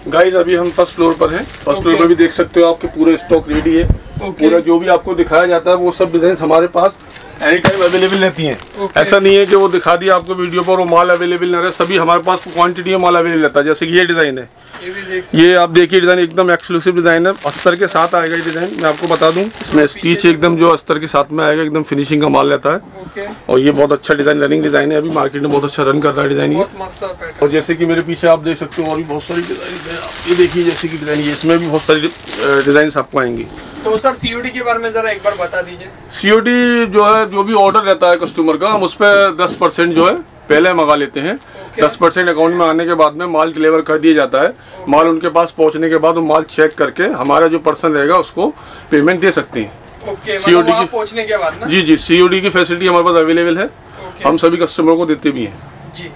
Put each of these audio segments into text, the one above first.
Guys अभी हम first floor पर हैं। फर्स्ट फ्लोर पर भी देख सकते हो आपके पूरा स्टॉक रेडी है। पूरा जो भी आपको दिखाया जाता है वो सब डिजाइन हमारे पास एनी टाइम अवेलेबल रहती हैं। ऐसा नहीं है कि वो दिखा दिया आपको वीडियो पर वो माल अवेलेबल ना रहे, सभी हमारे पास क्वांटिटी में माल अवेलेबल रहता है। जैसे कि ये डिजाइन है, ये आप देखिए डिजाइन एकदम एक्सक्लूसिव डिजाइन है, अस्तर के साथ आएगा ये डिजाइन। मैं आपको बता दूं इसमें स्टीच एकदम जो अस्तर के साथ में आएगा, एकदम फिनिशिंग का माल रहता है। और ये बहुत अच्छा डिजाइन, रनिंग डिजाइन है, अभी मार्केट में बहुत अच्छा रन कर रहा है डिजाइन ये। और जैसे कि मेरे पीछे आप देख सकते हो और भी बहुत सारी डिजाइन है, ये देखिए जैसे कि डिजाइन, इसमें भी बहुत सारी डिजाइन आपको आएंगी। तो सर सीओडी के बारे में जरा एक बार बता दीजिए। सीओडी जो है, जो भी ऑर्डर रहता है कस्टमर का, हम उस पर 10% जो है पहले मंगा लेते हैं। 10% अकाउंट में आने के बाद में माल डिलीवर कर दिया जाता है। माल उनके पास पहुंचने के बाद वो माल चेक करके हमारा जो पर्सन रहेगा उसको पेमेंट दे सकते हैं। सीओडी की पहुंचने के बाद ना? जी, सीओडी की फैसिलिटी हमारे पास अवेलेबल है। हम सभी कस्टमर को देते भी हैं जी।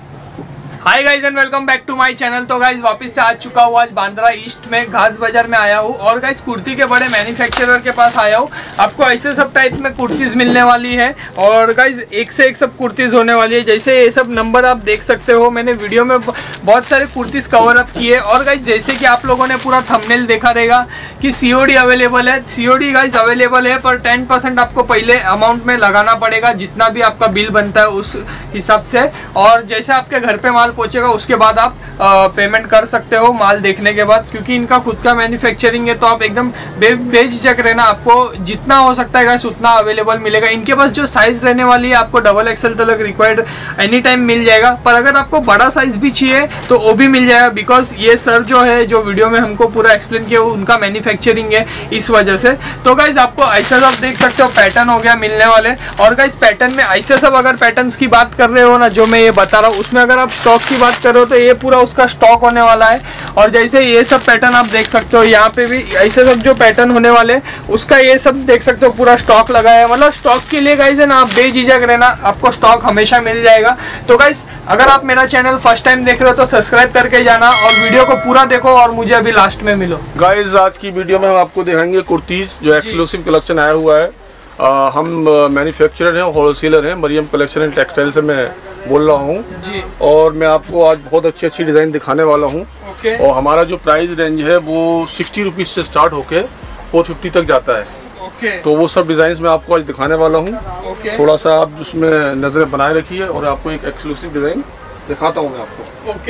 Hi guys and welcome back to my channel. तो गाइज वापस से आ चुका हूँ, आज बांद्रा ईस्ट में घास बाजार में आया हूँ और गाइज कुर्ती के बड़े मैन्युफैक्चरर के पास आया हूँ। आपको ऐसे सब टाइप में कुर्तीज मिलने वाली है और गाइज एक से एक सब कुर्तीज होने वाली है। जैसे ये सब नंबर आप देख सकते हो, मैंने वीडियो में बहुत सारे कुर्तीज कवर अप किए। और गाइज जैसे कि आप लोगों ने पूरा थंबनेल देखा रहेगा कि सीओडी अवेलेबल है। सीओडी गाइज अवेलेबल है, पर 10% आपको पहले अमाउंट में लगाना पड़ेगा, जितना भी आपका बिल बनता है उस हिसाब से। और जैसे आपके घर पे माल पहुंचेगा उसके बाद आप पेमेंट कर सकते हो माल देखने के बाद, क्योंकि इनका खुद का मैन्युफैक्चरिंग है। तो आप एकदम बेझिझक रहना, आपको जितना हो सकता है गाइस उतना अवेलेबल मिलेगा। इनके पास जो साइज रहने वाली है आपको XXL तक रिक्वायर्ड एनी टाइम मिल जाएगा, पर अगर आपको बड़ा साइज भी चाहिए तो वो भी मिल जाएगा। बिकॉज ये सर जो है, जो वीडियो में हमको पूरा एक्सप्लेन किया, उनका मैन्युफैक्चरिंग है इस वजह से। तो गाइज आपको ऐसा सब देख सकते हो, पैटर्न हो गया मिलने वाले। और गाइज पैटर्न में ऐसे सब अगर पैटर्न की बात कर रहे हो ना, जो मैं ये बता रहा हूँ, उसमें अगर आप स्टॉक की बात कर रहे हो तो ये पूरा उसका स्टॉक होने वाला है। और जैसे ये सब पैटर्न आप देख सकते हो, यहाँ पे भी ऐसे सब जो पैटर्न होने वाले उसका ये सब देख सकते हो, पूरा स्टॉक लगा है। मतलब स्टॉक के लिए गाइस है ना, आप बेझिझक रहना, आपको स्टॉक हमेशा मिल जाएगा। तो गाइस अगर आप मेरा चैनल फर्स्ट टाइम देख रहे हो तो सब्सक्राइब करके जाना और वीडियो को पूरा देखो और मुझे अभी लास्ट में मिलो। गाइस आज की वीडियो में हम आपको दिखाएंगे कुर्तीज जो एक्सक्लूसिव कलेक्शन आया हुआ है। हम मैन्युफैक्चरर हैं, होलसेलर हैं, मरियम कलेक्शन एंड टेक्सटाइल से मैं बोल रहा हूँ जी। और मैं आपको आज बहुत अच्छी डिज़ाइन दिखाने वाला हूँ। और हमारा जो प्राइस रेंज है वो 60 रुपीज़ से स्टार्ट होके 450 तक जाता है। तो वो सब डिज़ाइन मैं आपको आज दिखाने वाला हूँ। थोड़ा सा आप उसमें नज़रें बनाए रखिए और आपको एक एक्सक्लूसिव डिज़ाइन दिखाता हूँ मैं आपको।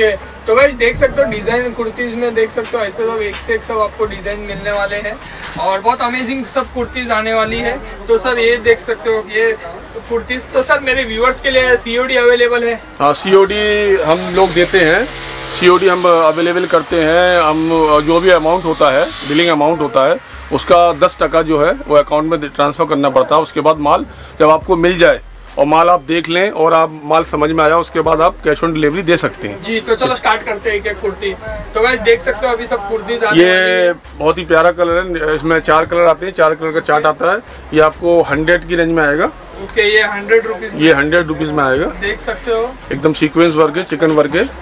तो भाई देख सकते हो डिजाइन कुर्तीज में, देख सकते हो ऐसे सब एक से एक सब आपको डिजाइन मिलने वाले हैं और बहुत अमेजिंग सब कुर्तीज आने वाली है। तो सर ये देख सकते हो ये कुर्तीज, तो सर मेरे व्यूअर्स के लिए सीओडी अवेलेबल है? हाँ, सीओडी हम लोग देते हैं, सीओडी हम अवेलेबल करते हैं। हम जो भी अमाउंट होता है, बिलिंग अमाउंट होता है, उसका 10% जो है वो अकाउंट में ट्रांसफ़र करना पड़ता है। उसके बाद माल जब आपको मिल जाए और माल आप देख लें और आप माल समझ में आया, उसके बाद आप कैश ऑन डिलीवरी दे सकते हैं जी। तो चलो स्टार्ट करते हैं एक कुर्ती। तो गाइस देख सकते हो अभी सब कुर्तीज ये बहुत ही प्यारा कलर है। इसमें 4 कलर आते हैं, 4 कलर का चार्ट आता है। ये आपको 100 की रेंज में आएगा। ये 100 रुपीज़, ये 100 रुपीज़ में आएगा। देख सकते हो एकदम सीक्वेंस वर्क है, चिकन वर्क है।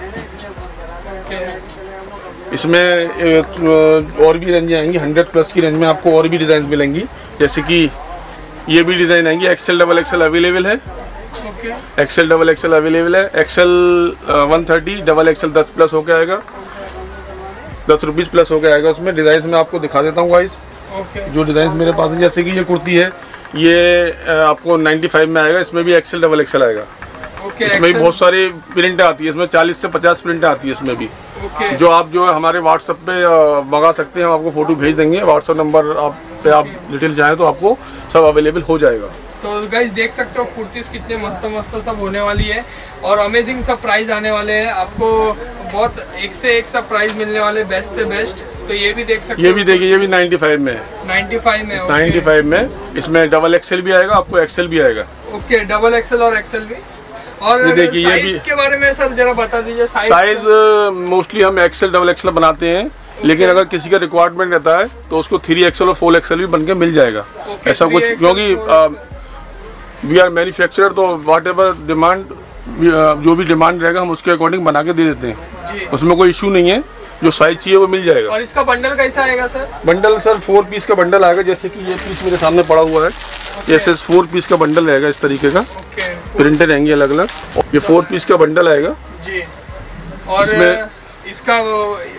इसमें और भी रेंज आएंगी, 100+ की रेंज में आपको और भी डिज़ाइन मिलेंगी। जैसे कि ये भी डिज़ाइन आएंगी। XL XXL अवेलेबल है। XL XXL अवेलेबल है। XL 130, XXL 10+ होके आएगा, 10 रुपीज़ प्लस होके आएगा। उसमें डिज़ाइन में आपको दिखा देता हूँ गाइस जो डिज़ाइन मेरे पास है। जैसे कि ये कुर्ती है, ये आपको 95 में आएगा। इसमें भी XL XXL आएगा। इसमें भी बहुत सारी प्रिंटें आती है, इसमें 40 से 50 प्रिंटें आती है इसमें भी। जो आप जो है हमारे व्हाट्सएप पे मंगा सकते हैं, हम आपको फोटो भेज देंगे। व्हाट्सएप नंबर पे आप डिटेल चाहें तो आपको सब अवेलेबल हो जाएगा। तो गाइस देख सकते हो कुर्तीज कितने मस्त मस्त सब होने वाली है और अमेजिंग सब प्राइस आने वाले हैं। आपको बहुत एक से एक सब प्राइस मिलने वाले, बेस्ट से बेस्ट। तो ये भी देख सकते हो, ये भी देखिए, ये भी 95 में है। 95 में 95 में। इसमें XXL भी आएगा, आपको XL भी आएगा। XXL और XL भी। और ये देखिए, ये भी के बारे में सर जरा बता दीजिए। साइज मोस्टली हम XL XXL बनाते हैं, लेकिन अगर किसी का रिक्वायरमेंट रहता है तो उसको 3XL और 4XL भी बनके मिल जाएगा। ऐसा कुछ, क्योंकि वी आर मैन्युफैक्चरर, तो व्हाट एवर डिमांड, जो भी डिमांड रहेगा हम उसके अकॉर्डिंग बना के दे देते हैं। उसमें कोई इशू नहीं है, जो साइज चाहिए वो मिल जाएगा। और इसका बंडल कैसा आएगा सर? बंडल सर 4 पीस का बंडल आएगा। जैसे कि ये पीस मेरे सामने पड़ा हुआ है, ये 4 पीस का बंडल रहेगा इस तरीके का। प्रिंटें रहेंगी अलग अलग। ये 4 पीस का बंडल आएगा जी। और इसमें इसका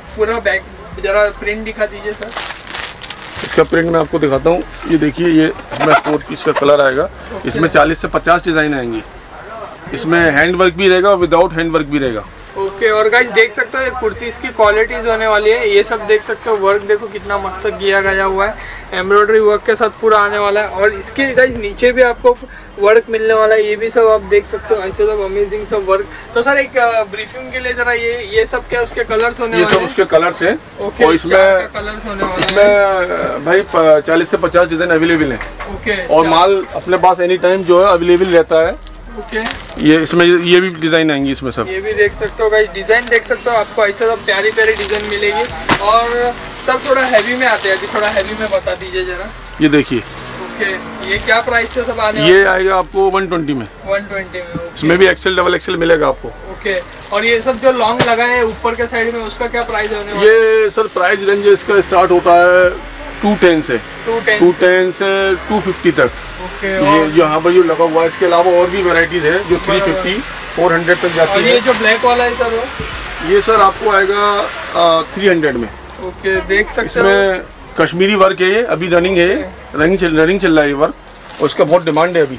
पूरा बैक जरा प्रिंट दिखा दीजिए सर। इसका प्रिंट मैं आपको दिखाता हूँ। ये देखिए, ये इसमें 4 पीस का कलर आएगा। इसमें 40 से 50 डिज़ाइन आएंगी। इसमें हैंड वर्क भी रहेगा और विदाउट हैंड वर्क भी रहेगा। ओके और गाइस देख सकते हो ये कुर्ती इसकी क्वालिटीज होने वाली है। ये सब देख सकते हो, वर्क देखो कितना मस्त किया गया हुआ है, एम्ब्रॉयडरी वर्क के साथ पूरा आने वाला है। और इसके गाइस नीचे भी आपको वर्क मिलने वाला है, ये भी सब आप देख सकते हो, ऐसे सब अमेजिंग सब वर्क। तो सर एक ब्रीफिंग के लिए जरा ये सब क्या उसके कलर्स होने वाले हैं? ये सब उसके कलर्स हैं। ओके, और इसमें कलर्स होने वाले हैं। इसमें भाई 40 से 50 डिज़ाइन अवेलेबल हैं। ओके, और माल अपने पास एनी टाइम जो है अवेलेबल रहता है। ओके, ये इसमें ये भी डिज़ाइन आएंगी इसमें सब। ये भी देख सकते हो गाइस, डिज़ाइन देख सकते हो, आपको ऐसे सब प्यारी प्यारी डिज़ाइन मिलेगी। और सर थोड़ा हैवी में आते हैं, अभी थोड़ा हैवी में बता दीजिए जरा। ये देखिए, ओके, ये क्या प्राइस से सब आने? ये आएगा आपको 120 में। 120 में। इसमें भी एक्सेल डबल एक्सेल मिलेगा आपको। ओके, और ये सब जो लॉन्ग लगा है ऊपर के साइड में, उसका क्या प्राइस होने वाला है? ये सर प्राइस रेंज इसका स्टार्ट होता है 210 से 210 से 250 तक। ओके, ये यहाँ पर जो लगा हुआ है, इसके अलावा और भी वैरायटीज है जो 350 400 तक जाती और है। ये जो ब्लैक वाला है सर वो? ये सर आपको आएगा 300 में। ओके, देख सकते हो इसमें कश्मीरी वर्क है, ये अभी रनिंग है, रनिंग चल रहा है ये वर्क, और इसका बहुत डिमांड है अभी।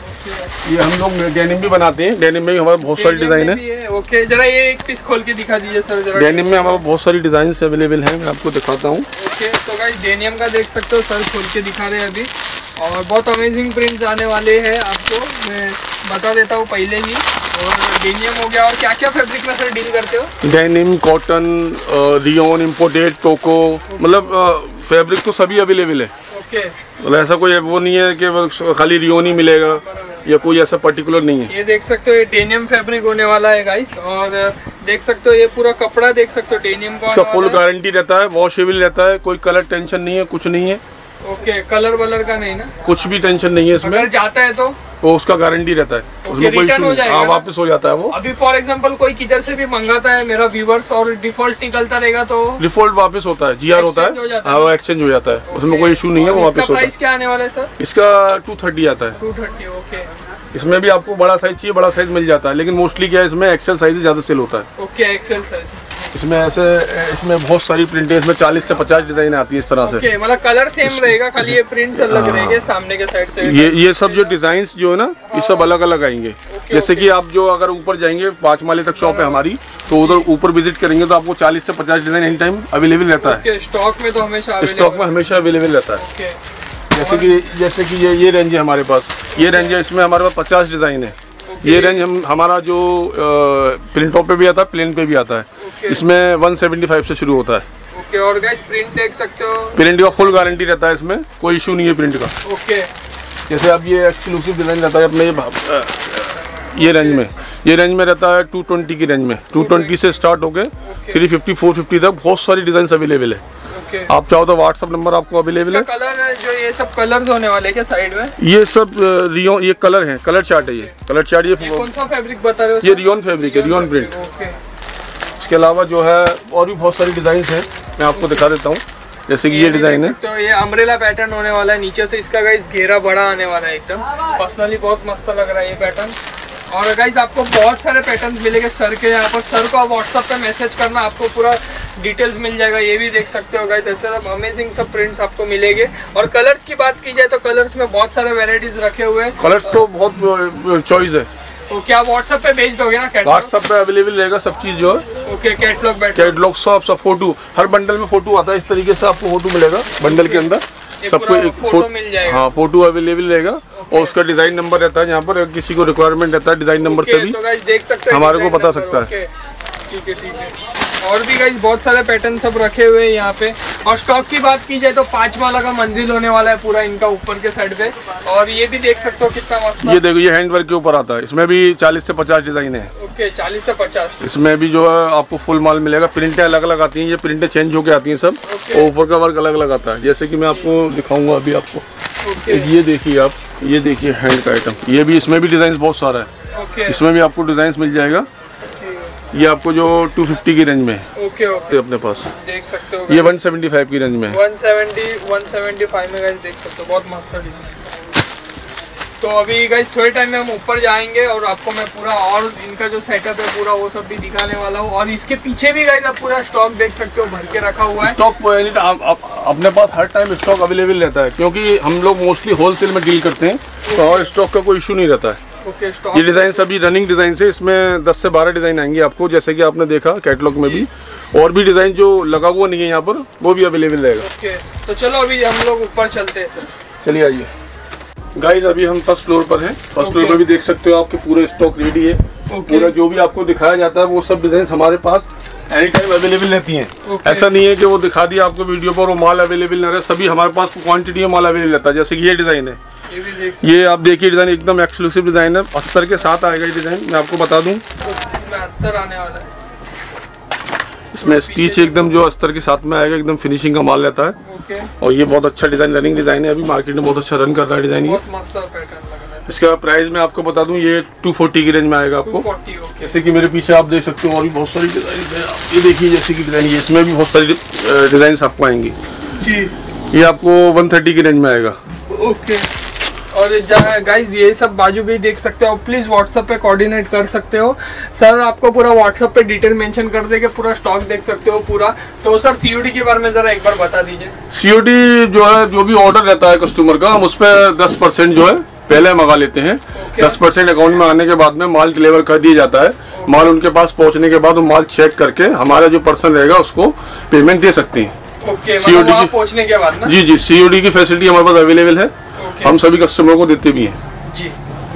ये हम लोग डेनिम भी बनाते हैं, डेनिम में भी हमारे बहुत सारी डिज़ाइन है। ओके, जरा ये एक पीस खोल के दिखा दीजिए सर जरा। डेनिम में हमारे बहुत सारी डिज़ाइन अवेलेबल हैं, मैं आपको दिखाता हूँ। ओके, तो गाइस डेनिम का देख सकते हो, सर खोल के दिखा रहे हैं अभी। और बहुत अमेजिंग प्रिंट्स आने वाले हैं, आपको मैं बता देता हूँ पहले ही। और डेनिम हो गया, और क्या क्या फैब्रिक में सर डील करते हो? डेनिम, कॉटन, रियोन, इम्पोर्टेड, टोको, मतलब फैब्रिक तो सभी अवेलेबल है। ओके, मतलब ऐसा कोई वो नहीं है कि खाली रियोन ही मिलेगा या कोई ऐसा पर्टिकुलर नहीं है। ये देख सकते हो, ये डेनिम फैब्रिक होने वाला है गाइस। और देख सकते हो ये पूरा कपड़ा देख सकते हो डेनिम का। इसका फुल गारंटी रहता है, वॉशेबल रहता है, कोई कलर टेंशन नहीं है, कुछ नहीं है। ओके, कलर वलर का नहीं ना? कुछ भी टेंशन नहीं है इसमें। अगर जाता है तो वो उसका गारंटी रहता है, उसमें कोई रिटर्न हो जाएगा? हाँ, वापस हो जाता है वो। अभी फॉर एग्जांपल कोई किधर से भी मंगाता है मेरा व्यूवर्स, और डिफॉल्ट निकलता रहेगा तो डिफॉल्ट वापस होता है, जीआर होता है, हाँ वो एक्सचेंज हो जाता है, उसमें कोई इशू नहीं है, वो वापस होता है। प्राइस क्या आने वाला है सर? इसका 230 आता है। 230। ओके, इसमें भी आपको बड़ा साइज चाहिए, बड़ा साइज मिल जाता है, लेकिन मोस्टली क्या है, इसमें एक्सेल साइज ज्यादा सेल होता है। Okay, XL size. इसमें इसमें बहुत सारी प्रिंटें, इसमें 40 से 50 डिजाइन आती है इस तरह से। ओके, मतलब कलर सेम रहेगा, खाली ये प्रिंट्स अलग रहेंगे सामने के साइड से। ये सब जो डिजाइन जो है ना, ये सब अलग अलग आएंगे। जैसे कि आप जो अगर ऊपर जाएंगे 5 माले तक शॉप है हमारी, तो उधर ऊपर विजिट करेंगे तो आपको 40 से 50 डिजाइन एनी टाइम अवेलेबल रहता है। स्टॉक में तो हमेशा स्टॉक में हमेशा अवेलेबल रहता है। जैसे कि ये रेंज है हमारे पास, ये रेंज है, इसमें हमारे पास 50 डिजाइन है। ये रेंज हमारा जो प्रिंटों पे भी आता है, प्लेन पे भी आता है। इसमें 175 से शुरू होता है। ओके, और गाइस प्रिंट देख सकते हो, प्रिंट का फुल गारंटी रहता है, इसमें कोई इशू नहीं है प्रिंट का। ओके, जैसे अब ये एक्सक्लूसिव डिजाइन रहता है अपने ये रेंज में रहता है 220 की रेंज में, 220 से स्टार्ट होके 350 450 तक बहुत सारी डिजाइन अवेलेबल है। आप चाहो तो व्हाट्सअप नंबर आपको अवेलेबल है। कलर है जो ये सब कलर्स होने वाले क्या साइड में? ये सब रियोन, ये कलर है, कलर चार्ट है, ये कलर चार्ट। ये कौन सा फैब्रिक बता रहे हो? ये रियोन फैब्रिक है, रियोन प्रिंट। इसके अलावा जो है और भी बहुत सारी डिजाइन है, मैं आपको दिखा देता हूँ। जैसे कि ये डिजाइन है, तो ये अम्ब्रेला पैटर्न होने वाला है, नीचे से इसका गाइस घेरा बड़ा आने वाला है एकदम। पर्सनली बहुत मस्त लग रहा है ये पैटर्न। और गाइस आपको बहुत सारे पैटर्न्स मिलेंगे सर के यहाँ पर। सर को आप व्हाट्सएप पे मैसेज करना, आपको पूरा डिटेल्स मिल जाएगा। ये भी देख सकते हो गाइस, ऐसे सब अमेजिंग सब प्रिंट्स आपको मिलेंगे। और कलर्स की बात की जाए तो कलर्स में बहुत सारे वेराइटीज रखे हुए हैं। कलर्स तो बहुत चॉइस है। तो क्या व्हाट्सएप पे भेज दोगे ना? व्हाट्सएप पे अवेलेबल रहेगा सब चीज जो है। ओके, कैटलॉग सब फोटो, हर बंडल में फोटो आता है, इस तरीके से आपको फोटो मिलेगा बंडल के अंदर। सबको एक फोटो मिल जाएगा। हाँ, फोटो अवेलेबल रहेगा। और उसका डिजाइन नंबर रहता है, यहाँ पर किसी को रिक्वायरमेंट रहता है डिजाइन नंबर से भी तो गाइस देख सकते हैं, हमारे को बता सकता है। ठीक है। और भी गाइस बहुत सारे पैटर्न सब रखे हुए हैं यहाँ पे। और स्टॉक की बात की जाए तो 5 माला का मंजिल होने वाला है पूरा इनका ऊपर के साइड पे। और ये भी देख सकते हो कितना मस्त। ये देखो, ये हैंड वर्क के ऊपर आता है, इसमें भी 40 से 50 डिजाइन है। ओके, 40 से 50। इसमें भी जो है आपको फुल माल मिलेगा। प्रिंटें अलग अलग आती हैं, ये प्रिंटें चेंज होके आती हैं सब, और ऊपर का वर्क अलग अलग आता है। जैसे कि मैं आपको दिखाऊंगा अभी आपको। ये देखिए आप, ये देखिए हैंड का आइटम, ये भी, इसमें भी डिजाइन बहुत सारा है। इसमें भी आपको डिजाइन मिल जाएगा। ये आपको जो 250 की रेंज में है। ओके, अपने पास देख सकते हो। ये 175 की रेंज में है। 175 में गाइस देख सकते हो, बहुत मस्त डिजाइन। तो अभी गाइस थोड़े टाइम में हम ऊपर जाएंगे और आपको मैं पूरा और इनका जो सेटअप है पूरा वो सब भी दिखाने वाला हूँ। और इसके पीछे भी गाइस आप पूरा स्टॉक देख सकते हो, भर के रखा हुआ है। स्टॉक अपने पास हर टाइम स्टॉक अवेलेबल रहता है, क्योंकि हम लोग मोस्टली होलसेल में डील करते हैं, तो और स्टॉक का कोई इशू नहीं रहता है। स्टॉक ये डिज़ाइन सभी रनिंग डिज़ाइन से, इसमें 10 से 12 डिज़ाइन आएंगे आपको, जैसे कि आपने देखा कैटलॉग में भी, और भी डिज़ाइन जो लगा हुआ नहीं है यहाँ पर वो भी अवेलेबल रहेगा। तो चलो अभी हम लोग ऊपर चलते हैं सर। चलिए आइए गाइस, अभी हम फर्स्ट फ्लोर पर हैं। फर्स्ट फ्लोर पर भी देख सकते हो आपके पूरे स्टॉक रेडी है। पूरा जो भी आपको दिखाया जाता है वो सब डिज़ाइन हमारे पास एनी टाइम अवेलेबल रहती हैं। ऐसा नहीं है कि वो दिखा दिया आपको वीडियो पर वो माल अवेलेबल ना रहे, सभी हमारे पास क्वांटिटी में माल अवेलेबल रहता है। जैसे कि ये डिज़ाइन है, ये आप देखिए डिज़ाइन एकदम एक्सक्लूसिव डिज़ाइन है, अस्तर के साथ आएगा ये डिज़ाइन, मैं आपको बता दूं। इसमें अस्तर आने वाला है, इसमें स्टिच एकदम जो अस्तर के साथ में आएगा, एकदम फिनिशिंग का माल रहता है। और ये बहुत अच्छा डिज़ाइन, रनिंग डिज़ाइन है, अभी मार्केट में बहुत अच्छा रन कर रहा है डिज़ाइन। ये मस्त पैटर्न लग रहा है। इसका प्राइस मैं आपको बता दूं, ये 240 की रेंज में आएगा आपको। 240, जैसे कि मेरे पीछे आप देख सकते हो और भी बहुत सारी डिज़ाइन है, आप ये देखिए जैसे कि डिज़ाइन, ये इसमें भी बहुत सारी डिज़ाइन आपको आएंगी जी। ये आपको 130 की रेंज में आएगा। ओके। और गाइज ये सब बाजू भी देख सकते हो, प्लीज़ व्हाट्सएप पे कोऑर्डिनेट कर सकते हो। सर आपको पूरा व्हाट्सएप पे डिटेल मेंशन कर देंगे, पूरा स्टॉक देख सकते हो पूरा। तो सर सीओडी के बारे में ज़रा एक बार बता दीजिए। सीओडी जो है, जो भी ऑर्डर रहता है कस्टमर का, हम उस पर 10% जो है पहले मंगा लेते हैं। 10% अकाउंट में आने के बाद में माल डिलीवर कर दिया जाता है। माल उनके पास पहुँचने के बाद वो माल चेक करके हमारा जो पर्सन रहेगा उसको पेमेंट दे सकते हैं। सीओडी की पहुँचने के बाद ना? जी, सीओडी की फैसिलिटी हमारे पास अवेलेबल है, हम सभी कस्टमर को देते भी हैं जी।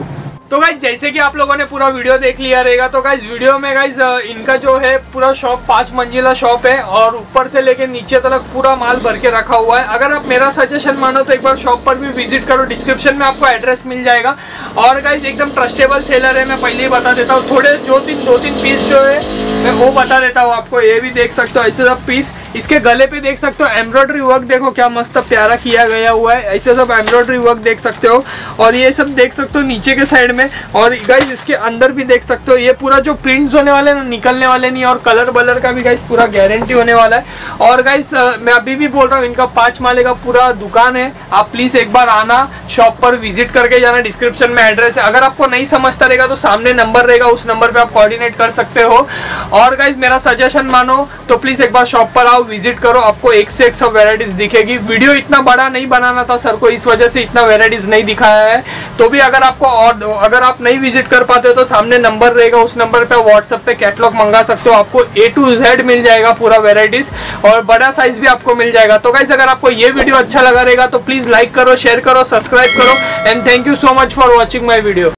तो गाइज जैसे कि आप लोगों ने पूरा वीडियो देख लिया रहेगा, तो गाइज वीडियो में गाइज इनका जो है पूरा शॉप 5 मंजिला शॉप है और ऊपर से लेके नीचे तक पूरा माल भर के रखा हुआ है। अगर आप मेरा सजेशन मानो तो एक बार शॉप पर भी विजिट करो, डिस्क्रिप्शन में आपको एड्रेस मिल जाएगा। और गाइज एकदम ट्रस्टेबल सेलर है, मैं पहले ही बता देता हूँ। थोड़े दो तीन पीस जो है मैं वो बता देता हूँ आपको। ये भी देख सकते हो ऐसे सब पीस, इसके गले पे देख सकते हो एम्ब्रॉयडरी वर्क, देखो क्या मस्त प्यारा किया गया हुआ है, ऐसे सब एम्ब्रॉयडरी वर्क देख सकते हो। और ये सब देख सकते हो नीचे के साइड में। और गाइज इसके अंदर भी देख सकते हो, ये पूरा जो प्रिंट्स होने वाले ना, निकलने वाले नहीं, और कलर बलर का भी गाइज पूरा गारंटी होने वाला है। और गाइज मैं अभी भी बोल रहा हूँ, इनका 5 माले का पूरा दुकान है, आप प्लीज एक बार आना, शॉप पर विजिट करके जाना। डिस्क्रिप्शन में एड्रेस है, अगर आपको नहीं समझता रहेगा तो सामने नंबर रहेगा, उस नंबर पे आप कोऑर्डिनेट कर सकते हो। और गाइज मेरा सजेशन मानो तो प्लीज एक बार शॉप पर आओ, विजिट करो, आपको एक से एक सब वेराइटीज दिखेगी। वीडियो इतना बड़ा नहीं बनाना था सर को, इस वजह से इतना वेराइटीज नहीं दिखाया है। तो भी अगर आपको और अगर आप नहीं विजिट कर पाते हो तो सामने नंबर रहेगा, उस नंबर पे व्हाट्सएप पे कैटलॉग मंगा सकते हो, आपको A to Z मिल जाएगा पूरा वेराइटीज, और बड़ा साइज भी आपको मिल जाएगा। तो गाइज अगर आपको ये वीडियो अच्छा लगा रहेगा तो प्लीज लाइक करो, शेयर करो, सब्सक्राइब करो, and thank you so much for watching my video.